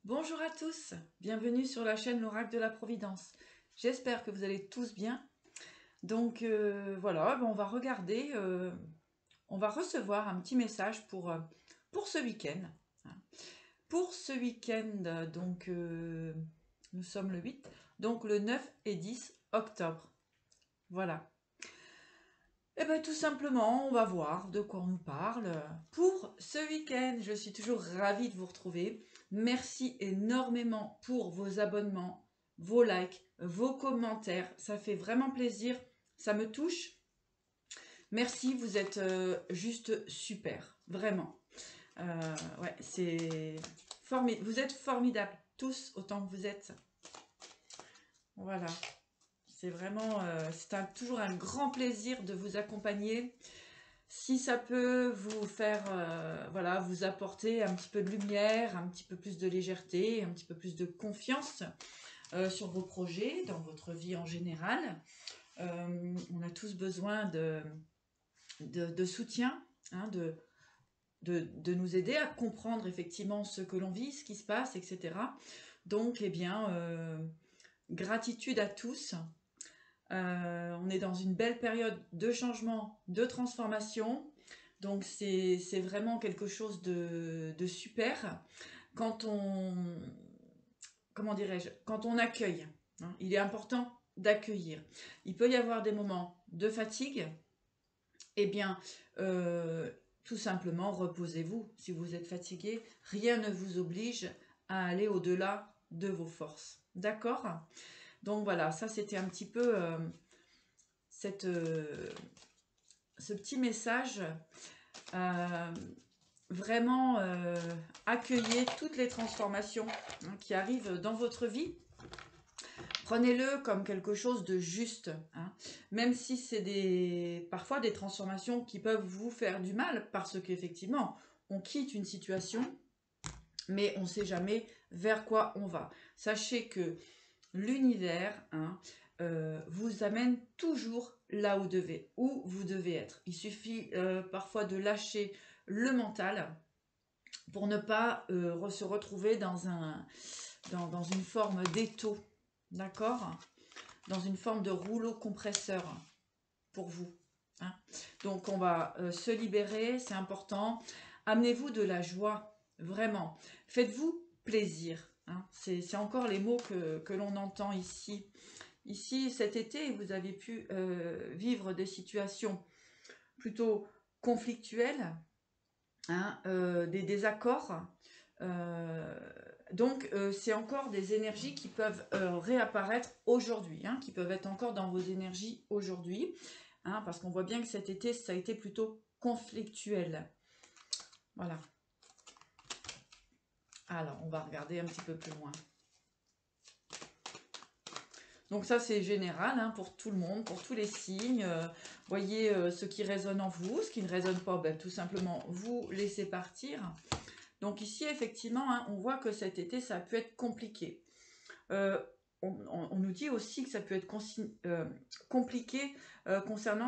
Bonjour à tous, bienvenue sur la chaîne L'Oracle de la Providence. J'espère que vous allez tous bien. Donc voilà, on va regarder, on va recevoir un petit message pour ce week-end. Pour ce week-end, donc nous sommes le 8, donc le 9 et 10 octobre. Voilà. Et bien tout simplement, on va voir de quoi on nous parle. Pour ce week-end, je suis toujours ravie de vous retrouver. Merci énormément pour vos abonnements, vos likes, vos commentaires. Ça fait vraiment plaisir, ça me touche. Merci, vous êtes juste super, vraiment. Ouais, c'est formidable. Vous êtes formidables, tous autant que vous êtes. Voilà. C'est vraiment, toujours un grand plaisir de vous accompagner. Si ça peut vous faire, voilà, vous apporter un petit peu de lumière, un petit peu plus de légèreté, un petit peu plus de confiance sur vos projets, dans votre vie en général. On a tous besoin de soutien, hein, de nous aider à comprendre effectivement ce que l'on vit, ce qui se passe, etc. Donc, eh bien, gratitude à tous. On est dans une belle période de changement, de transformation. Donc c'est vraiment quelque chose de super quand on, comment dirais-je, quand on accueille. Hein, il est important d'accueillir. Il peut y avoir des moments de fatigue. Eh bien, tout simplement, reposez-vous. Si vous êtes fatigué, rien ne vous oblige à aller au-delà de vos forces. D'accord ? Donc voilà, ça c'était un petit peu ce petit message. Vraiment, accueillez toutes les transformations qui arrivent dans votre vie. Prenez-le comme quelque chose de juste, hein, même si c'est parfois des transformations qui peuvent vous faire du mal, parce qu'effectivement, on quitte une situation, mais on ne sait jamais vers quoi on va. Sachez que l'univers vous amène toujours là où vous devez être. Il suffit parfois de lâcher le mental pour ne pas se retrouver dans une forme d'étau, d'accord ? Dans une forme de rouleau compresseur pour vous. Hein. Donc on va se libérer, c'est important. Amenez-vous de la joie, vraiment. Faites-vous plaisir. Hein. C'est encore les mots que l'on entend ici. Ici, cet été, vous avez pu vivre des situations plutôt conflictuelles, hein, des désaccords. Donc, c'est encore des énergies qui peuvent réapparaître aujourd'hui, hein, qui peuvent être encore dans vos énergies aujourd'hui, hein, parce qu'on voit bien que cet été, ça a été plutôt conflictuel. Voilà. Alors, on va regarder un petit peu plus loin. Donc ça, c'est général hein, pour tout le monde, pour tous les signes. Voyez ce qui résonne en vous, ce qui ne résonne pas, ben, tout simplement, vous laissez partir. Donc ici, effectivement, hein, on voit que cet été, ça a pu être compliqué. On nous dit aussi que ça peut être compliqué concernant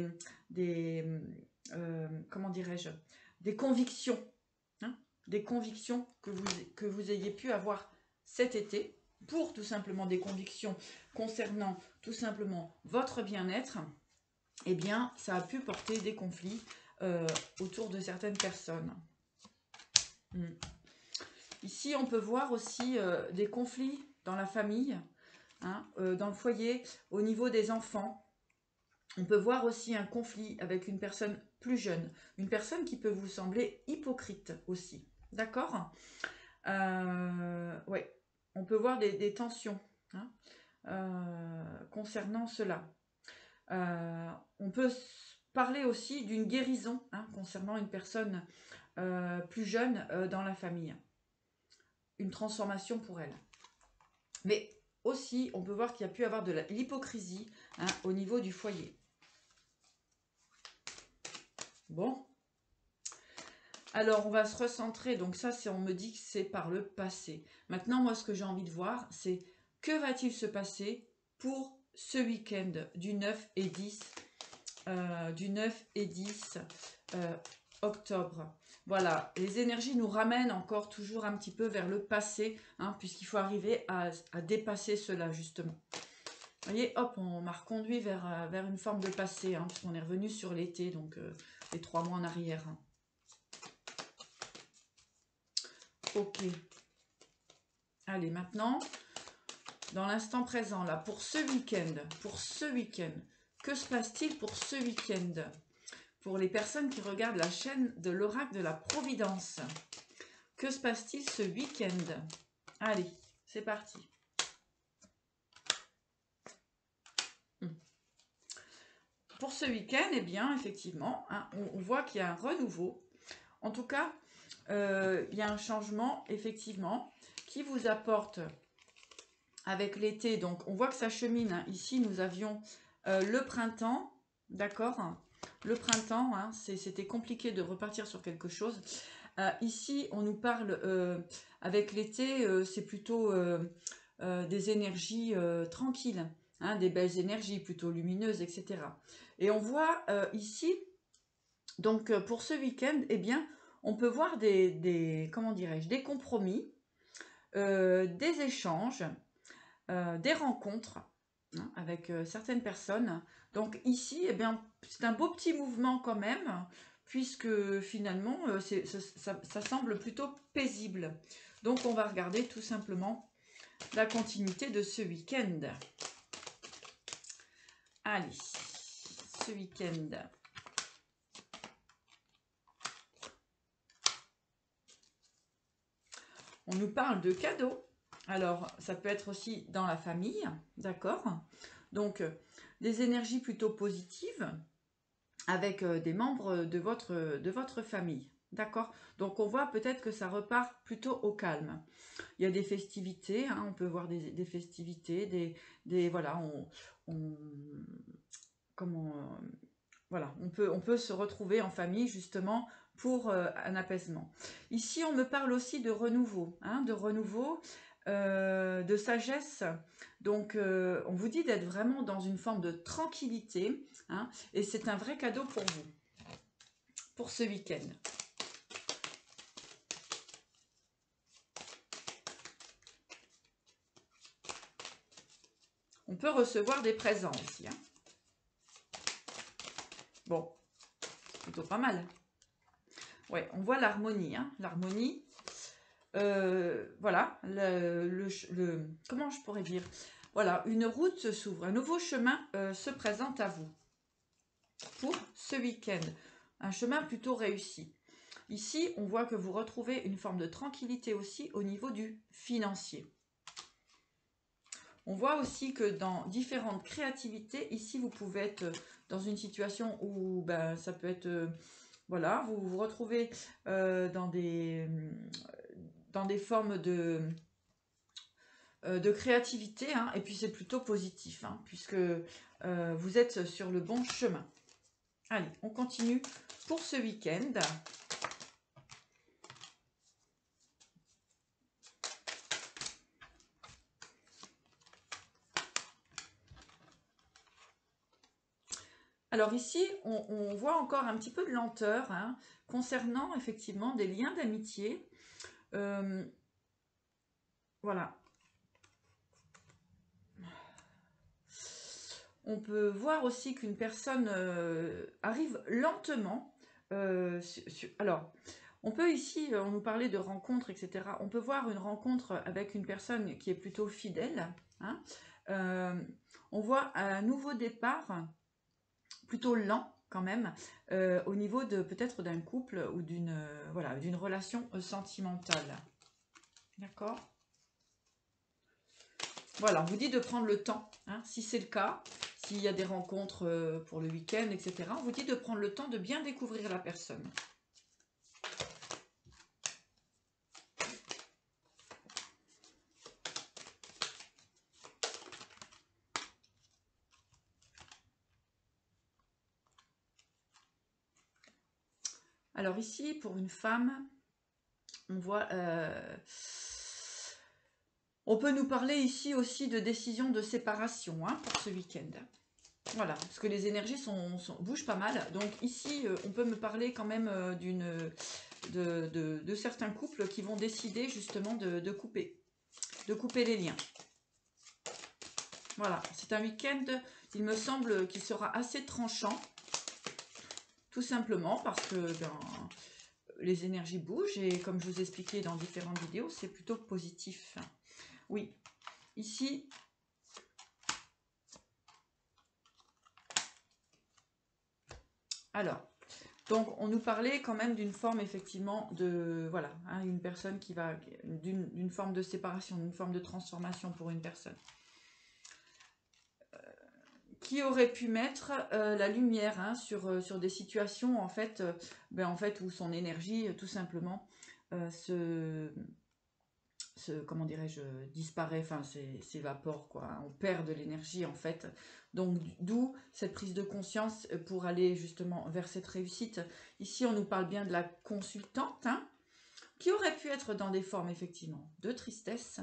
comment dirais-je, des convictions. Hein, des convictions que vous ayez pu avoir cet été, pour tout simplement des convictions concernant tout simplement votre bien-être. Eh bien, ça a pu porter des conflits autour de certaines personnes. Ici, on peut voir aussi des conflits dans la famille, hein, dans le foyer, au niveau des enfants. On peut voir aussi un conflit avec une personne plus jeune, une personne qui peut vous sembler hypocrite aussi. D'accord ? Ouais, on peut voir des tensions hein, concernant cela. On peut parler aussi d'une guérison hein, concernant une personne plus jeune dans la famille. Une transformation pour elle. Mais aussi, on peut voir qu'il y a pu avoir de l'hypocrisie hein, au niveau du foyer. Bon. Alors, on va se recentrer. Donc ça, on me dit que c'est par le passé. Maintenant, moi, ce que j'ai envie de voir, c'est que va-t-il se passer pour ce week-end du 9 et 10 du 9 et 10 octobre. Voilà, les énergies nous ramènent encore toujours un petit peu vers le passé, hein, puisqu'il faut arriver à dépasser cela, justement. Vous voyez, hop, on m'a reconduit vers une forme de passé, hein, puisqu'on est revenu sur l'été, donc les 3 mois en arrière. Hein. Ok. Allez, maintenant, dans l'instant présent, là, pour ce week-end, que se passe-t-il pour ce week-end? Pour les personnes qui regardent la chaîne de l'Oracle de la Providence, que se passe-t-il ce week-end? Allez, c'est parti. Pour ce week-end, eh bien, effectivement, hein, on voit qu'il y a un renouveau. En tout cas, il y a un changement, effectivement, qui vous apporte avec l'été. Donc, on voit que ça chemine. Hein. Ici, nous avions le printemps, d'accord? Le printemps, hein, c'était compliqué de repartir sur quelque chose. Ici, on nous parle, avec l'été, c'est plutôt des énergies tranquilles, hein, des belles énergies plutôt lumineuses, etc. Et on voit ici, donc pour ce week-end, eh bien, on peut voir comment dirais-je, des compromis, des échanges, des rencontres, hein, avec certaines personnes. Donc ici, eh bien, c'est un beau petit mouvement quand même, puisque finalement, ça semble plutôt paisible. Donc on va regarder tout simplement la continuité de ce week-end. Allez, ce week-end. On nous parle de cadeaux. Alors, ça peut être aussi dans la famille, d'accord? Donc, des énergies plutôt positives avec des membres de votre famille, d'accord? Donc, on voit peut-être que ça repart plutôt au calme. Il y a des festivités, hein, on peut voir des festivités, voilà, voilà, on peut se retrouver en famille justement pour un apaisement. Ici, on me parle aussi de renouveau, hein, de sagesse. Donc, on vous dit d'être vraiment dans une forme de tranquillité, hein, et c'est un vrai cadeau pour vous, pour ce week-end. On peut recevoir des présents aussi. Hein. Bon, plutôt pas mal. Ouais, on voit l'harmonie. Hein, l'harmonie. Voilà, comment je pourrais dire? Voilà, une route s'ouvre, un nouveau chemin se présente à vous pour ce week-end. Un chemin plutôt réussi. Ici, on voit que vous retrouvez une forme de tranquillité aussi au niveau du financier. On voit aussi que dans différentes créativités, ici, vous pouvez être dans une situation où ben, ça peut être... voilà, vous vous retrouvez dans des formes de créativité, hein, et puis c'est plutôt positif, hein, puisque vous êtes sur le bon chemin. Allez, on continue pour ce week-end. Alors ici, on voit encore un petit peu de lenteur, hein, concernant effectivement des liens d'amitié. Voilà. On peut voir aussi qu'une personne arrive lentement. Alors, on peut ici, on nous parlait de rencontres, etc. On peut voir une rencontre avec une personne qui est plutôt fidèle. Hein. On voit un nouveau départ, plutôt lent quand même, au niveau de peut-être d'un couple ou d'une voilà, d'une relation sentimentale. D'accord? Voilà, on vous dit de prendre le temps, hein, si c'est le cas, s'il y a des rencontres pour le week-end, etc. On vous dit de prendre le temps de bien découvrir la personne. Alors ici, pour une femme, on voit... on peut nous parler ici aussi de décision de séparation, hein, pour ce week-end. Voilà, parce que les énergies bougent pas mal. Donc ici, on peut me parler quand même de certains couples qui vont décider justement de couper les liens. Voilà, c'est un week-end, il me semble qu'il sera assez tranchant, tout simplement parce que les énergies bougent et comme je vous ai expliqué dans différentes vidéos, c'est plutôt positif. Oui, ici... Alors, donc on nous parlait quand même d'une forme effectivement de... Voilà, hein, une personne qui va... d'une forme de séparation, d'une forme de transformation pour une personne. Qui aurait pu mettre la lumière hein, sur des situations en fait, où son énergie tout simplement comment dirais-je, disparaît, enfin s'évapore quoi, on perd de l'énergie en fait. Donc d'où cette prise de conscience pour aller justement vers cette réussite. Ici on nous parle bien de la consultante, hein, qui aurait pu être dans des formes effectivement de tristesse.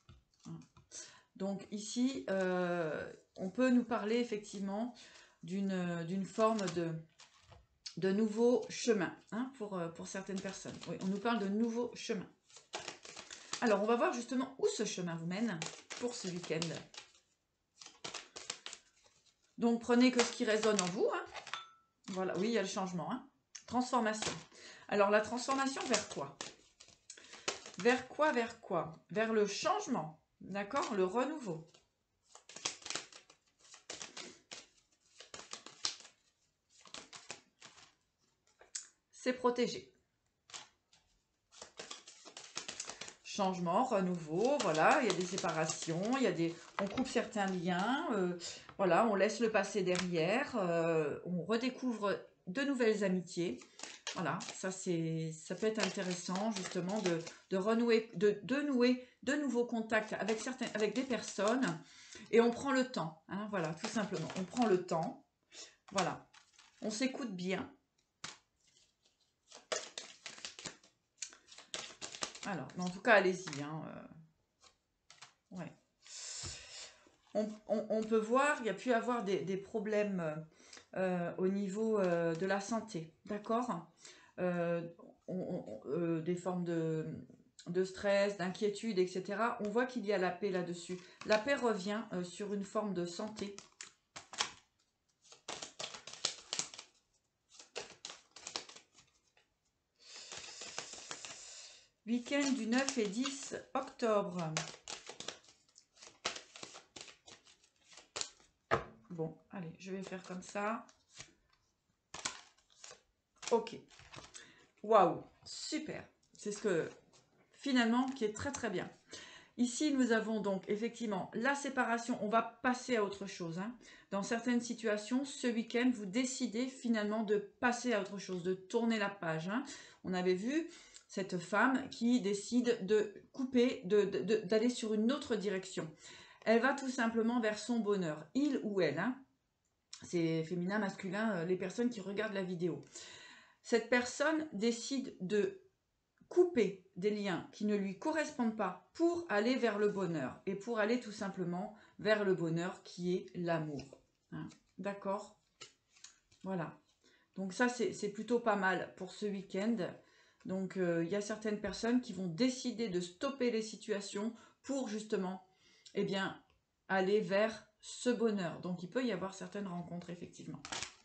Donc ici, on peut nous parler effectivement d'une forme de nouveau chemin hein, pour certaines personnes. Oui, on nous parle de nouveau chemin. Alors, on va voir justement où ce chemin vous mène pour ce week-end. Donc, prenez que ce qui résonne en vous. Hein. Voilà, oui, il y a le changement. Hein. Transformation. Alors, la transformation vers quoi? Vers quoi? Vers quoi? Vers le changement. D'accord? Le renouveau. C'est protégé. Changement, renouveau, voilà, il y a des séparations, on coupe certains liens, voilà, on laisse le passé derrière, on redécouvre de nouvelles amitiés. Voilà, ça peut être intéressant justement de renouer, de nouer de nouveaux contacts avec des personnes et on prend le temps, hein, voilà, tout simplement, on prend le temps, voilà, on s'écoute bien. Alors, mais en tout cas, allez-y. Hein, ouais. On peut voir, il y a pu avoir des problèmes au niveau de la santé, d'accord, des formes de stress, d'inquiétude, etc. On voit qu'il y a la paix là-dessus. La paix revient sur une forme de santé. Week-end du 9 et 10 octobre. Bon, allez, je vais faire comme ça. Ok. Waouh, super. C'est ce que, finalement, qui est très très bien. Ici, nous avons donc effectivement la séparation. On va passer à autre chose. Hein. Dans certaines situations, ce week-end, vous décidez finalement de passer à autre chose, de tourner la page. Hein. On avait vu cette femme qui décide de couper, d'aller sur une autre direction. Elle va tout simplement vers son bonheur, il ou elle. Hein. C'est féminin, masculin, les personnes qui regardent la vidéo. Cette personne décide de couper des liens qui ne lui correspondent pas pour aller vers le bonheur et pour aller tout simplement vers le bonheur qui est l'amour. Hein. D'accord? Voilà. Donc ça, c'est plutôt pas mal pour ce week-end. Donc, il y a certaines personnes qui vont décider de stopper les situations pour justement, eh bien, aller vers ce bonheur. Donc, il peut y avoir certaines rencontres, effectivement.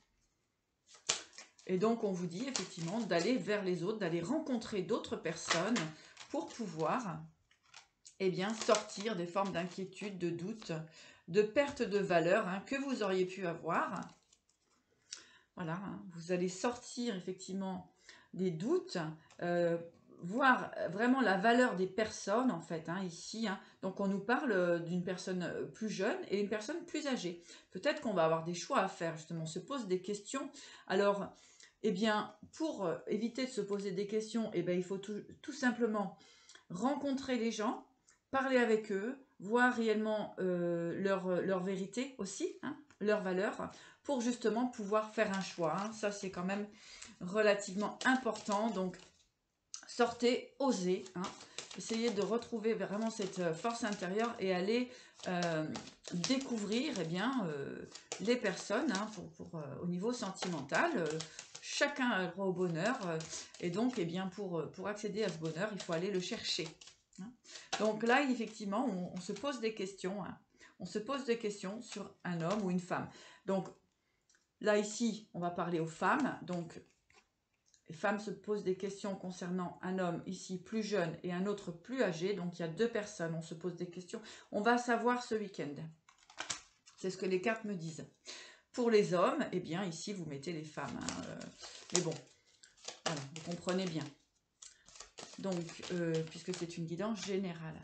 Et donc, on vous dit, effectivement, d'aller vers les autres, d'aller rencontrer d'autres personnes pour pouvoir, eh bien, sortir des formes d'inquiétude, de doute, de perte de valeur hein, que vous auriez pu avoir. Voilà, hein, vous allez sortir, effectivement, des doutes, voir vraiment la valeur des personnes, en fait, hein, ici. Hein. Donc, on nous parle d'une personne plus jeune et une personne plus âgée. Peut-être qu'on va avoir des choix à faire, justement. On se pose des questions. Alors, eh bien, pour éviter de se poser des questions, eh bien, il faut tout simplement rencontrer les gens, parler avec eux, voir réellement leur vérité aussi, hein, leur valeur, pour justement pouvoir faire un choix. Hein. Ça, c'est quand même relativement important. Donc, Sortez, osez, hein. Essayez de retrouver vraiment cette force intérieure et aller découvrir les personnes hein, au niveau sentimental. Chacun a le droit au bonheur et donc pour accéder à ce bonheur, il faut aller le chercher. Hein. Donc là, effectivement, on se pose des questions. Hein. On se pose des questions sur un homme ou une femme. Donc là, ici, on va parler aux femmes. Donc, les femmes se posent des questions concernant un homme ici plus jeune et un autre plus âgé. Donc, il y a deux personnes, on se pose des questions. On va savoir ce week-end. C'est ce que les cartes me disent. Pour les hommes, eh bien, ici, vous mettez les femmes. Hein, mais bon, voilà, vous comprenez bien. Donc, puisque c'est une guidance générale.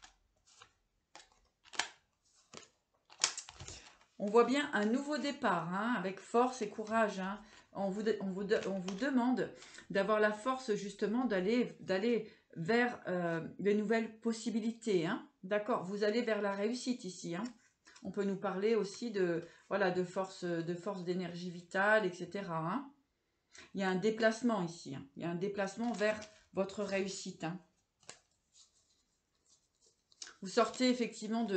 On voit bien un nouveau départ, hein, avec force et courage. Hein. On vous demande d'avoir la force justement d'aller vers de nouvelles possibilités. Hein. D'accord, vous allez vers la réussite ici. Hein. On peut nous parler aussi de force d'énergie vitale, etc. Hein. Il y a un déplacement ici. Hein. Il y a un déplacement vers votre réussite. Hein. Vous sortez effectivement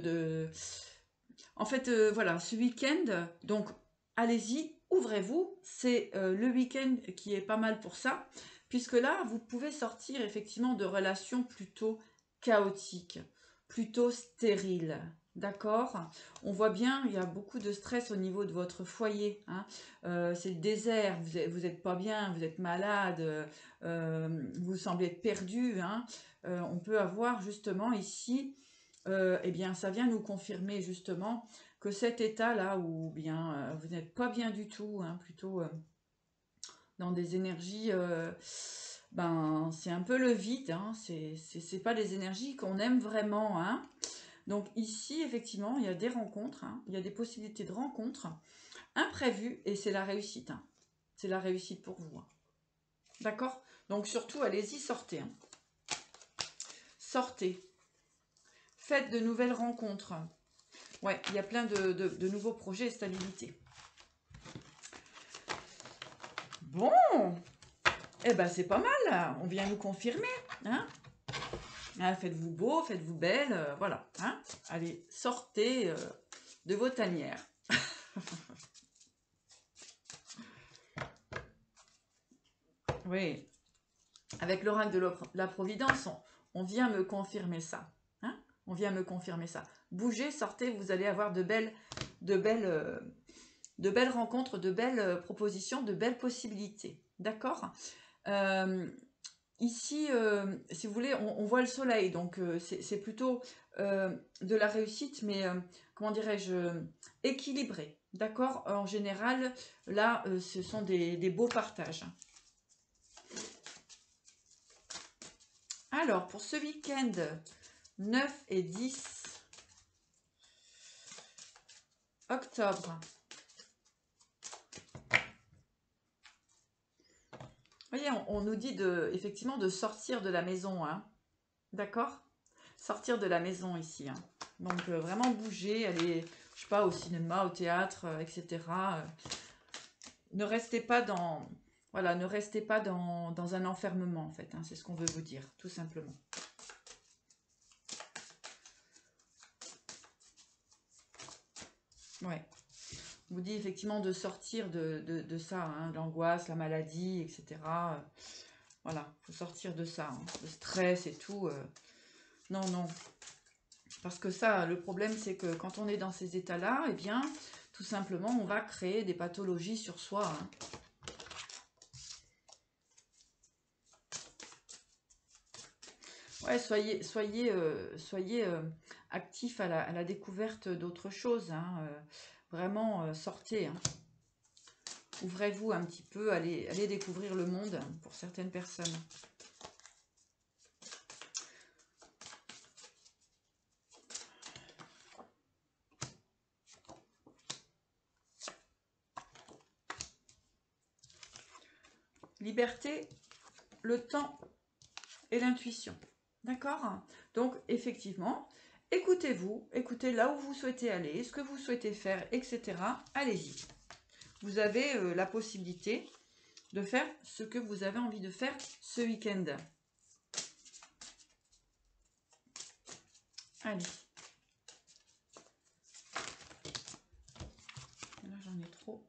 En fait, voilà, ce week-end, donc allez-y, ouvrez-vous. C'est le week-end qui est pas mal pour ça, puisque là, vous pouvez sortir effectivement de relations plutôt chaotiques, plutôt stériles. D'accord? On voit bien, il y a beaucoup de stress au niveau de votre foyer. Hein. C'est le désert, vous n'êtes pas bien, vous êtes malade, vous semblez être perdu. Hein. On peut avoir justement ici... eh bien, ça vient nous confirmer justement que cet état-là, où bien vous n'êtes pas bien du tout, hein, plutôt dans des énergies, c'est un peu le vide, hein, c'est pas des énergies qu'on aime vraiment. Hein. Donc ici, effectivement, il y a des rencontres, hein, il y a des possibilités de rencontres imprévues et c'est la réussite. Hein. C'est la réussite pour vous. Hein. D'accord? Donc surtout, allez-y, sortez. Hein. Sortez. Faites de nouvelles rencontres. Ouais, il y a plein de nouveaux projets et stabilité. Bon, eh ben c'est pas mal. On vient nous confirmer. Hein, hein, faites-vous beau, faites-vous belle. Voilà. Hein, allez, sortez de vos tanières. Oui. Avec l'oracle de la Providence, on vient me confirmer ça. Hein, on vient me confirmer ça. Bougez, sortez, vous allez avoir de belles rencontres, de belles propositions, de belles possibilités. D'accord? Ici, si vous voulez, on voit le soleil, donc c'est plutôt de la réussite, mais comment dirais-je, équilibré. D'accord? En général, là, ce sont des beaux partages. Alors, pour ce week-end, 9 et 10 octobre. Vous voyez, on nous dit effectivement de sortir de la maison. Hein. D'accord? Sortir de la maison ici. Hein. Donc, vraiment bouger, aller, je sais pas, au cinéma, au théâtre, etc. Ne restez pas dans... Voilà, ne restez pas dans un enfermement, en fait. Hein, c'est ce qu'on veut vous dire, tout simplement. Ouais. On vous dit effectivement de sortir de ça, hein, l'angoisse, la maladie, etc. Voilà, il faut sortir de ça, hein, le stress et tout. Non, non. Parce que ça, le problème, c'est que quand on est dans ces états-là, eh bien, tout simplement, on va créer des pathologies sur soi. Hein. Ouais, soyez actifs à la découverte d'autres choses. Hein. Vraiment, sortez. Hein. Ouvrez-vous un petit peu, allez découvrir le monde pour certaines personnes. Liberté, le temps et l'intuition. D'accord? Donc, effectivement, écoutez-vous, écoutez là où vous souhaitez aller, ce que vous souhaitez faire, etc. Allez-y. Vous avez la possibilité de faire ce que vous avez envie de faire ce week-end. Allez. Là, j'en ai trop.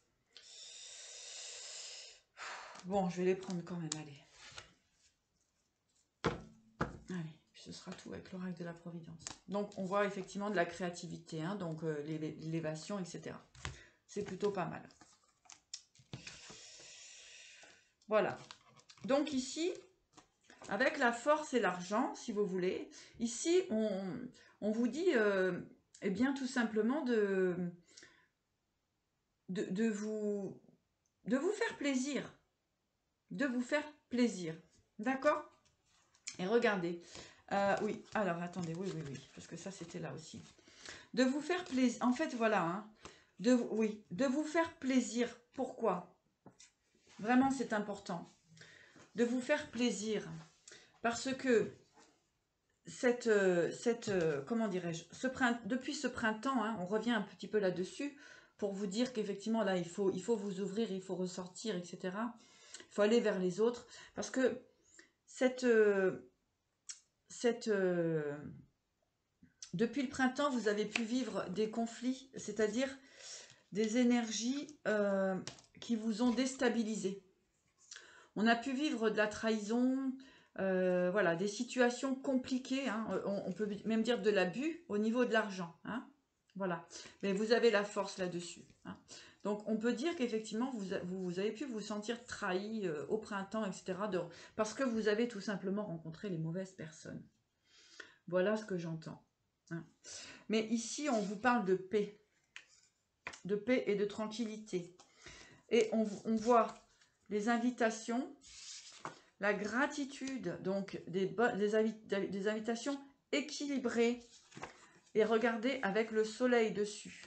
Bon, je vais les prendre quand même, allez. Allez, ce sera tout avec l'oracle de la Providence. Donc, on voit effectivement de la créativité, hein, donc l'élévation, etc. C'est plutôt pas mal. Voilà. Donc ici, avec la force et l'argent, si vous voulez, ici, on vous dit, eh bien, tout simplement de vous faire plaisir. De vous faire plaisir. D'accord? Et regardez. Oui, alors, attendez, oui, parce que ça, c'était là aussi. De vous faire plaisir. En fait, voilà, hein, de vous faire plaisir. Pourquoi? Vraiment, c'est important. De vous faire plaisir. Parce que comment dirais-je, depuis ce printemps, hein, on revient un petit peu là-dessus pour vous dire qu'effectivement, là, il faut vous ouvrir, il faut ressortir, etc. Il faut aller vers les autres. Parce que depuis le printemps, vous avez pu vivre des conflits, c'est-à-dire des énergies qui vous ont déstabilisé. On a pu vivre de la trahison, voilà, des situations compliquées, hein, on peut même dire de l'abus au niveau de l'argent. Hein, voilà, mais vous avez la force là-dessus. Hein. Donc on peut dire qu'effectivement vous avez pu vous sentir trahi au printemps, etc. Parce que vous avez tout simplement rencontré les mauvaises personnes. Voilà ce que j'entends. Hein. Mais ici on vous parle de paix et de tranquillité. Et on voit les invitations, la gratitude, donc des invitations équilibrées. Et regardez avec le soleil dessus.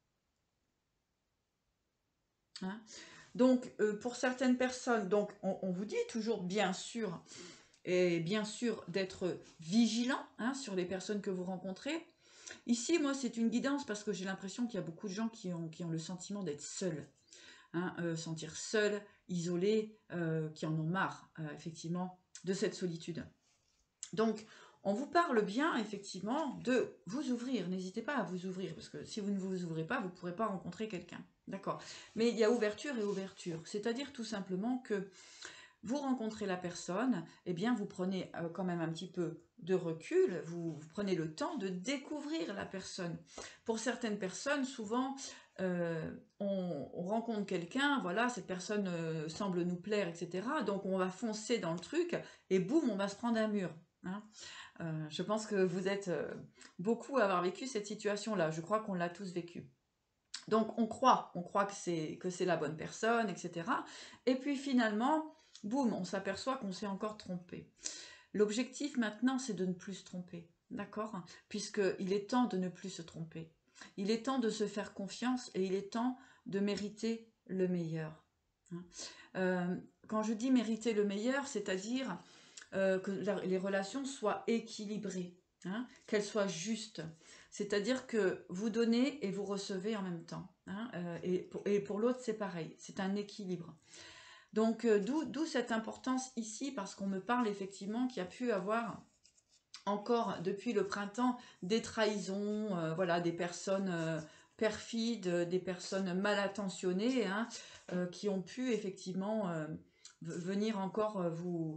Hein, donc, pour certaines personnes, donc on vous dit toujours, bien sûr, et bien sûr d'être vigilant, hein, sur les personnes que vous rencontrez. Ici, moi, c'est une guidance parce que j'ai l'impression qu'il y a beaucoup de gens qui ont le sentiment d'être seuls. Hein, sentir seuls, isolés, qui en ont marre, effectivement, de cette solitude. Donc, on vous parle bien, effectivement, de vous ouvrir. N'hésitez pas à vous ouvrir, parce que si vous ne vous ouvrez pas, vous ne pourrez pas rencontrer quelqu'un. D'accord? Mais il y a ouverture et ouverture. C'est-à-dire tout simplement que vous rencontrez la personne, eh bien, vous prenez quand même un petit peu de recul, vous prenez le temps de découvrir la personne. Pour certaines personnes, souvent, on rencontre quelqu'un, voilà, cette personne semble nous plaire, etc. Donc, on va foncer dans le truc et boum, on va se prendre un mur. Hein. Je pense que vous êtes beaucoup à avoir vécu cette situation-là. Je crois qu'on l'a tous vécu. Donc, on croit que c'est la bonne personne, etc. Et puis, finalement, boum, on s'aperçoit qu'on s'est encore trompé. L'objectif maintenant, c'est de ne plus se tromper, d'accord? Puisqu'il est temps de ne plus se tromper. Il est temps de se faire confiance et il est temps de mériter le meilleur. Quand je dis mériter le meilleur, c'est-à-dire que les relations soient équilibrées, hein, qu'elles soient justes. C'est-à-dire que vous donnez et vous recevez en même temps. Hein, et pour l'autre, c'est pareil. C'est un équilibre. Donc, d'où cette importance ici, parce qu'on me parle effectivement qu'il y a pu avoir encore depuis le printemps des trahisons, voilà, des personnes perfides, des personnes mal intentionnées, hein, qui ont pu effectivement venir encore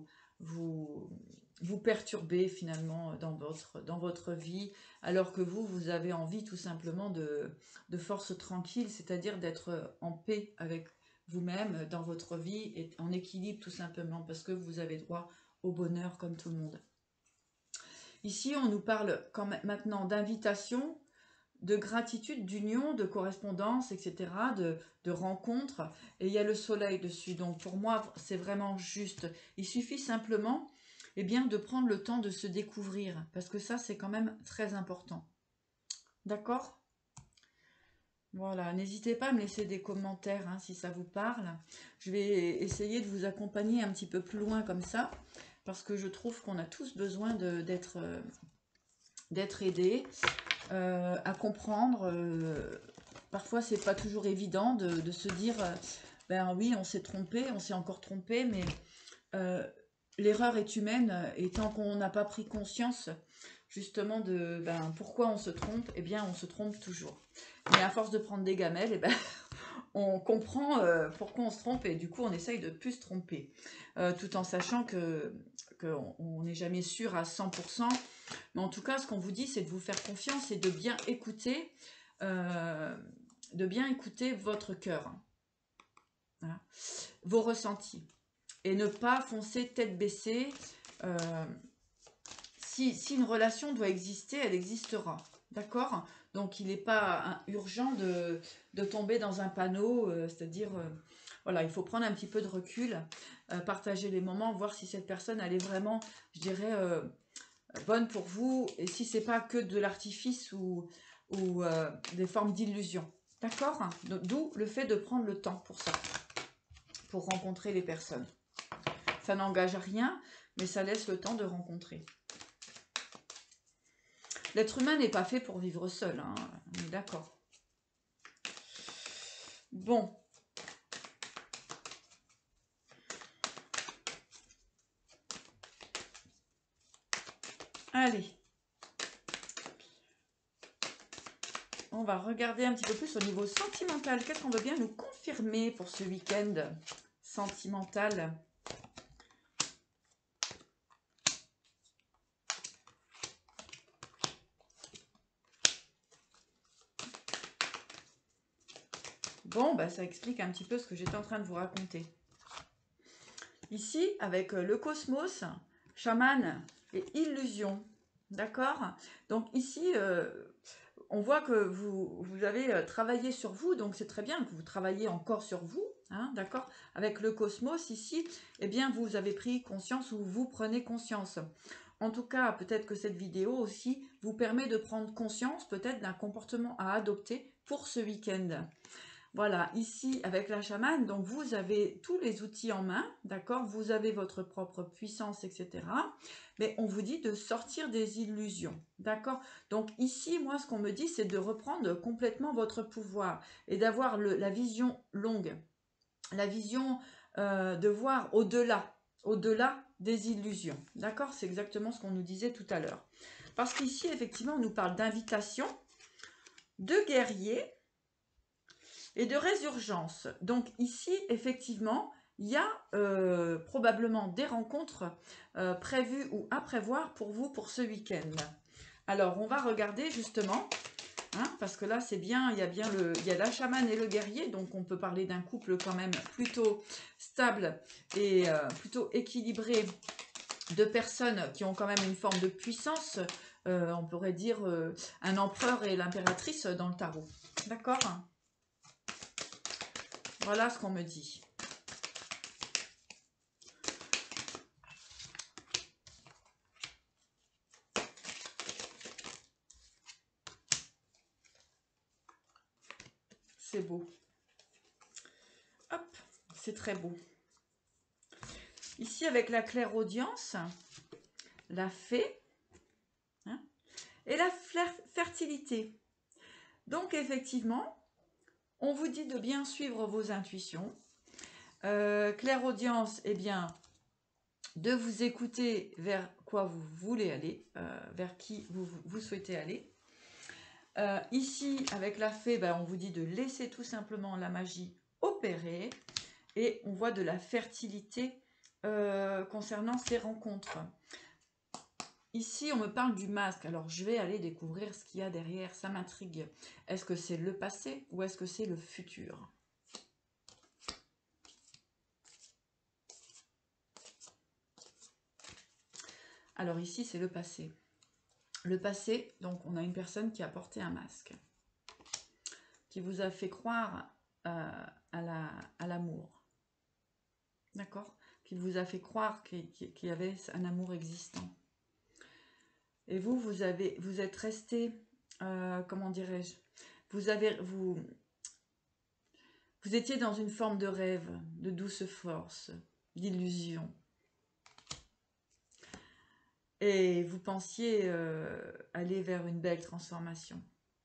vous perturber finalement dans votre vie, alors que vous avez envie tout simplement de force tranquille, c'est-à-dire d'être en paix avec vous-même dans votre vie et en équilibre tout simplement, parce que vous avez droit au bonheur comme tout le monde. Ici, on nous parle maintenant d'invitation, de gratitude, d'union, de correspondance, etc., de rencontres, et il y a le soleil dessus. Donc pour moi, c'est vraiment juste. Il suffit simplement, eh bien, de prendre le temps de se découvrir, parce que ça, c'est quand même très important. D'accord ? Voilà, n'hésitez pas à me laisser des commentaires, hein, si ça vous parle. Je vais essayer de vous accompagner un petit peu plus loin comme ça, parce que je trouve qu'on a tous besoin d'être aidés, à comprendre. Parfois, c'est pas toujours évident de se dire, ben oui, on s'est trompé, on s'est encore trompé, mais l'erreur est humaine et tant qu'on n'a pas pris conscience justement de pourquoi on se trompe, eh bien on se trompe toujours. Mais à force de prendre des gamelles, eh ben, on comprend pourquoi on se trompe et du coup on essaye de ne plus se tromper. Tout en sachant qu'on n'est jamais sûr à 100%. Mais en tout cas, ce qu'on vous dit, c'est de vous faire confiance et de bien écouter, votre cœur, voilà, vos ressentis. Et ne pas foncer tête baissée. Si une relation doit exister, elle existera. D'accord? Donc, il n'est pas urgent de tomber dans un panneau. C'est-à-dire, voilà, il faut prendre un petit peu de recul, partager les moments, voir si cette personne, elle est vraiment, je dirais, bonne pour vous. Et si c'est pas que de l'artifice ou des formes d'illusion. D'accord? D'où le fait de prendre le temps pour ça. Pour rencontrer les personnes. Ça n'engage à rien, mais ça laisse le temps de rencontrer. L'être humain n'est pas fait pour vivre seul, hein, on est d'accord. Bon. Allez. On va regarder un petit peu plus au niveau sentimental. Qu'est-ce qu'on veut bien nous confirmer pour ce week-end sentimental ? Bon, ça explique un petit peu ce que j'étais en train de vous raconter. Ici, avec le cosmos, chaman et illusion. D'accord? Donc ici, on voit que vous avez travaillé sur vous, donc c'est très bien que vous travaillez encore sur vous. Hein, d'accord? Avec le cosmos ici, eh bien, vous avez pris conscience ou vous prenez conscience. En tout cas, peut-être que cette vidéo aussi vous permet de prendre conscience peut-être d'un comportement à adopter pour ce week-end. Voilà, ici avec la chamane, donc vous avez tous les outils en main, d'accord? Vous avez votre propre puissance, etc. Mais on vous dit de sortir des illusions, d'accord? Donc ici, moi, ce qu'on me dit, c'est de reprendre complètement votre pouvoir et d'avoir la vision longue, la vision de voir au-delà des illusions, d'accord? C'est exactement ce qu'on nous disait tout à l'heure. Parce qu'ici, effectivement, on nous parle d'invitation, de guerrier, et de résurgence. Donc ici, effectivement, il y a probablement des rencontres prévues ou à prévoir pour vous pour ce week-end. Alors, on va regarder justement, hein, parce que là, c'est bien, il y a la chamane et le guerrier, donc on peut parler d'un couple quand même plutôt stable et plutôt équilibré de personnes qui ont quand même une forme de puissance, on pourrait dire un empereur et l'impératrice dans le tarot. D'accord ? Voilà ce qu'on me dit. C'est beau. Hop, c'est très beau. Ici, avec la clairaudience, la fée, hein, et la fertilité. Donc, effectivement, on vous dit de bien suivre vos intuitions. Clairaudience, eh bien, de vous écouter vers quoi vous voulez aller, vers qui vous souhaitez aller. Ici, avec la fée, on vous dit de laisser tout simplement la magie opérer. Et on voit de la fertilité concernant ces rencontres. Ici, on me parle du masque. Alors, je vais aller découvrir ce qu'il y a derrière. Ça m'intrigue. Est-ce que c'est le passé ou est-ce que c'est le futur ? Alors ici, c'est le passé. Le passé, donc on a une personne qui a porté un masque, qui vous a fait croire à l'amour. D'accord ? Qui vous a fait croire qu'il y avait un amour existant. Et vous êtes resté, comment dirais-je, vous étiez dans une forme de rêve, de douce force, d'illusion. Et vous pensiez aller vers une belle transformation.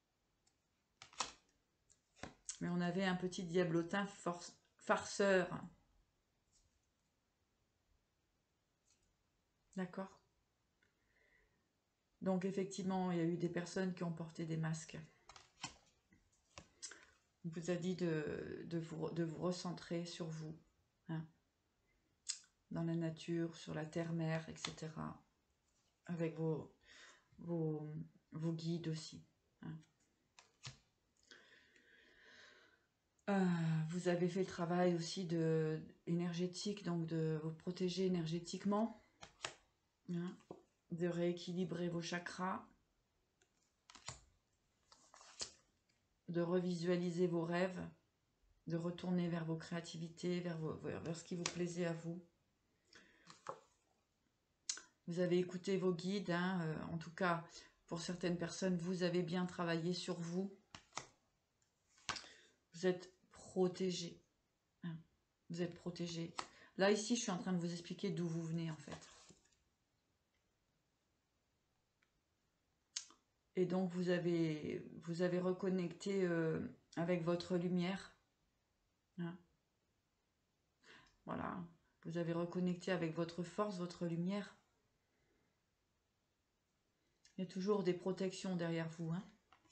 Mais on avait un petit diablotin farceur. D'accord? Donc effectivement, il y a eu des personnes qui ont porté des masques. On vous a dit de vous recentrer sur vous, hein, dans la nature, sur la terre-mère, etc. Avec vos guides aussi. Hein. Vous avez fait le travail aussi énergétique, donc de vous protéger énergétiquement, hein, de rééquilibrer vos chakras, de revisualiser vos rêves, de retourner vers vos créativités, vers ce qui vous plaisait à vous. Vous avez écouté vos guides, hein, en tout cas, pour certaines personnes, vous avez bien travaillé sur vous. Vous êtes protégé. Hein, vous êtes protégé. Là, ici, je suis en train de vous expliquer d'où vous venez, en fait. Et donc, vous avez reconnecté avec votre lumière. Hein. Voilà. Vous avez reconnecté avec votre force, votre lumière. Il y a toujours des protections derrière vous. Hein.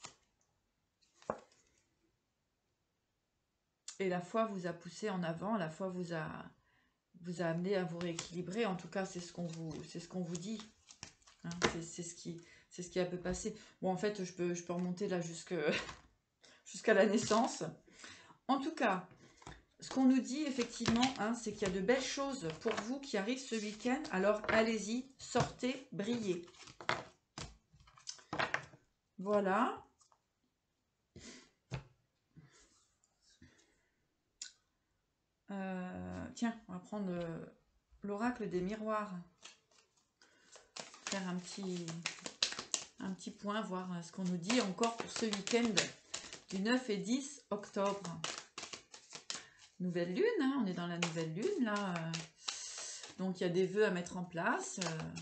Et la foi vous a poussé en avant, la foi vous a amené à vous rééquilibrer. En tout cas, c'est ce qu'on vous dit. Hein. C'est ce qui a pu passer. Bon, en fait, je peux remonter là jusqu'à la naissance. En tout cas, ce qu'on nous dit effectivement, hein, c'est qu'il y a de belles choses pour vous qui arrivent ce week-end. Alors, allez-y, sortez, brillez. Voilà. Tiens, on va prendre l'oracle des miroirs. Faire un petit point, voir ce qu'on nous dit encore pour ce week-end du 9 et 10 octobre. Nouvelle lune, hein, on est dans la nouvelle lune là. Donc il y a des vœux à mettre en place.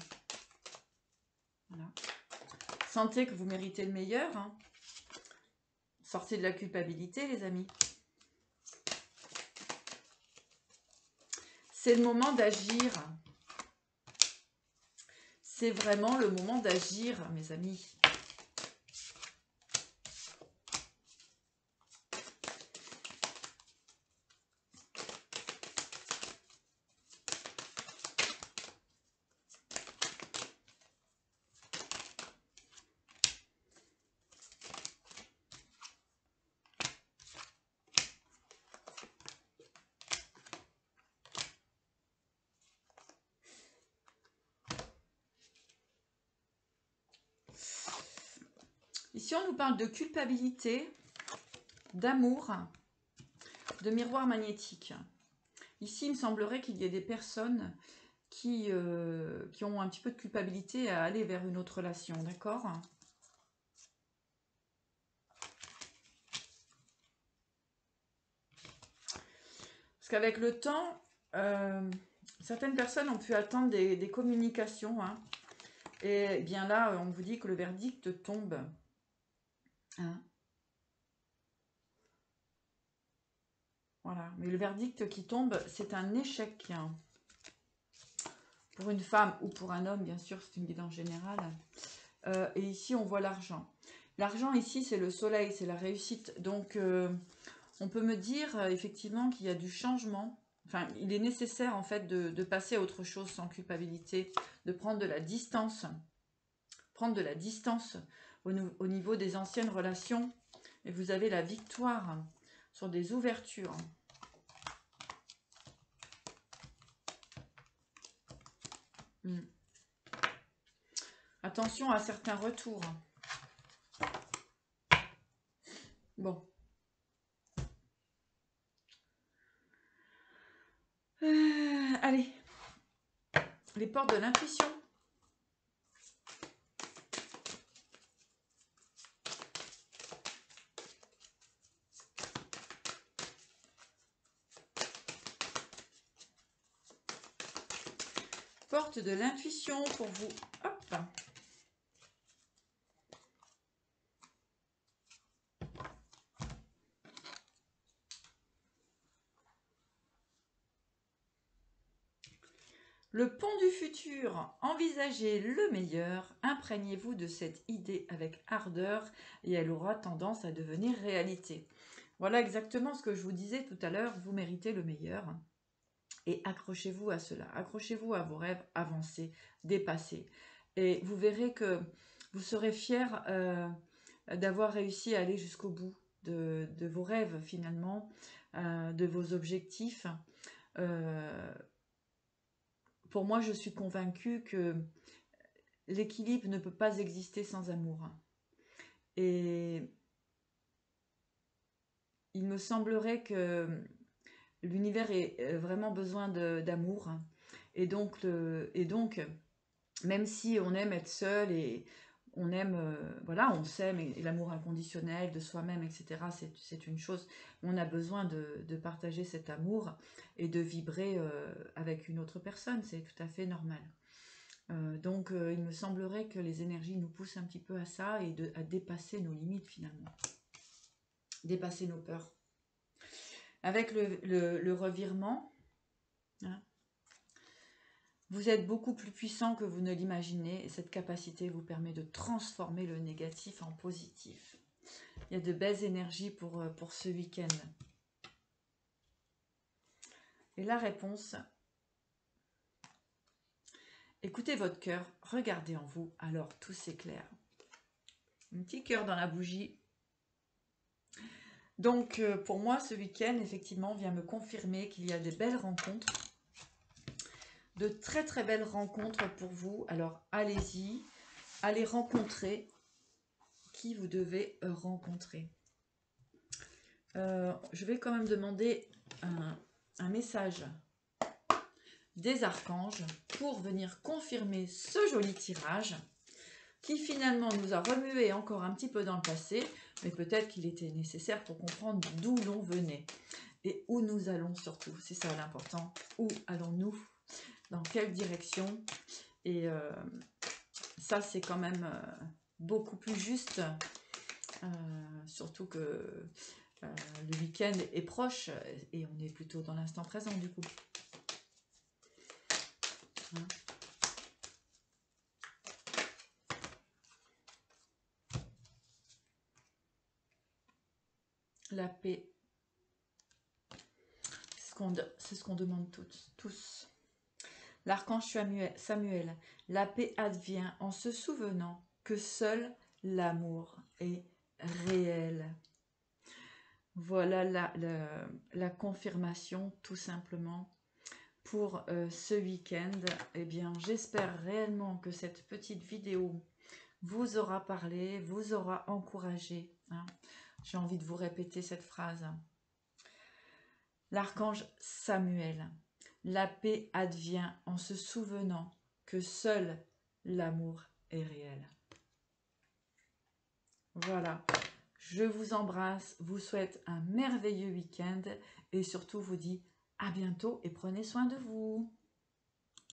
Voilà. Sentez que vous méritez le meilleur. Hein. Sortez de la culpabilité, les amis. C'est le moment d'agir. C'est vraiment le moment d'agir, mes amis. Ici, on nous parle de culpabilité, d'amour, de miroir magnétique. Ici, il me semblerait qu'il y ait des personnes qui ont un petit peu de culpabilité à aller vers une autre relation, d'accord? Parce qu'avec le temps, certaines personnes ont pu attendre des communications. Hein, et bien là, on vous dit que le verdict tombe. Hein. Voilà, mais le verdict qui tombe, c'est un échec. Hein. Pour une femme ou pour un homme, bien sûr, c'est une guidance générale. Et ici, on voit l'argent. L'argent, ici, c'est le soleil, c'est la réussite. Donc, on peut me dire, effectivement, qu'il y a du changement. Enfin, il est nécessaire, en fait, de passer à autre chose sans culpabilité, de prendre de la distance. Prendre de la distance au niveau des anciennes relations. Et vous avez la victoire sur des ouvertures. Attention à certains retours. Bon. Allez. Les portes de l'intuition. Porte de l'intuition pour vous. Hop. Le pont du futur, envisagez le meilleur, imprégnez-vous de cette idée avec ardeur et elle aura tendance à devenir réalité. Voilà exactement ce que je vous disais tout à l'heure, vous méritez le meilleur. Et accrochez-vous à cela, accrochez-vous à vos rêves, avancez, dépassez. Et vous verrez que vous serez fiers d'avoir réussi à aller jusqu'au bout de vos rêves finalement, de vos objectifs. Pour moi, je suis convaincue que l'équilibre ne peut pas exister sans amour. Et il me semblerait que l'univers ait vraiment besoin d'amour. Et donc, même si on aime être seul et on aime, voilà, on s'aime et l'amour inconditionnel de soi-même, etc., c'est une chose. On a besoin de partager cet amour et de vibrer avec une autre personne. C'est tout à fait normal. Donc, il me semblerait que les énergies nous poussent un petit peu à ça et à dépasser nos limites finalement. Dépasser nos peurs. Avec le revirement, hein, vous êtes beaucoup plus puissant que vous ne l'imaginez et cette capacité vous permet de transformer le négatif en positif. Il y a de belles énergies pour ce week-end. Et la réponse, écoutez votre cœur, regardez en vous, alors tout s'éclaire. Un petit cœur dans la bougie. Donc pour moi, ce week-end, effectivement, vient me confirmer qu'il y a des belles rencontres. De très très belles rencontres pour vous. Alors allez-y, allez rencontrer qui vous devez rencontrer. Je vais quand même demander un message des archanges pour venir confirmer ce joli tirage qui finalement nous a remué encore un petit peu dans le passé, mais peut-être qu'il était nécessaire pour comprendre d'où l'on venait et où nous allons surtout. C'est ça l'important. Où allons-nous? Dans quelle direction? Et ça, c'est quand même beaucoup plus juste, surtout que le week-end est proche et on est plutôt dans l'instant présent du coup. Hein? La paix, c'est ce qu'on demande tous. L'archange Samuel, la paix advient en se souvenant que seul l'amour est réel. Voilà la confirmation tout simplement pour ce week-end. Eh bien, j'espère réellement que cette petite vidéo vous aura parlé, vous aura encouragé. Hein. J'ai envie de vous répéter cette phrase. L'archange Samuel, la paix advient en se souvenant que seul l'amour est réel. Voilà, je vous embrasse, vous souhaite un merveilleux week-end et surtout vous dis à bientôt et prenez soin de vous.